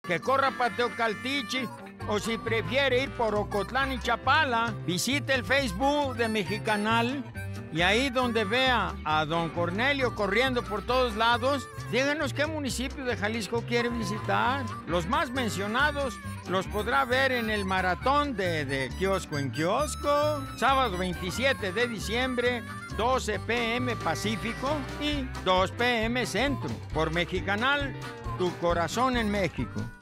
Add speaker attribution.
Speaker 1: que corra para Teocaltichi, o si prefiere ir por Ocotlán y Chapala, visite el Facebook de Mexicanal y ahí donde vea a don Cornelio corriendo por todos lados, díganos qué municipio de Jalisco quiere visitar. Los más mencionados los podrá ver en el maratón de kiosco en kiosco, sábado 27 de diciembre, 12 p.m. Pacífico y 2 p.m. Centro, por Mexicanal, tu corazón en México.